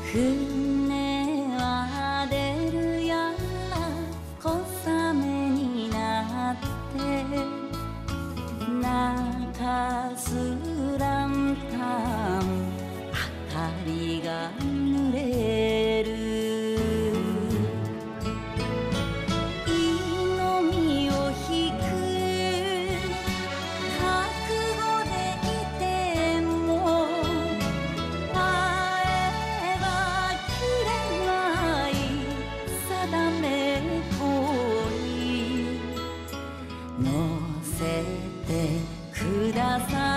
船は出るや小雨になって中すランタン明かりが濡れる祈りを引く覚悟でいても会えば切れない定め恋乗せてください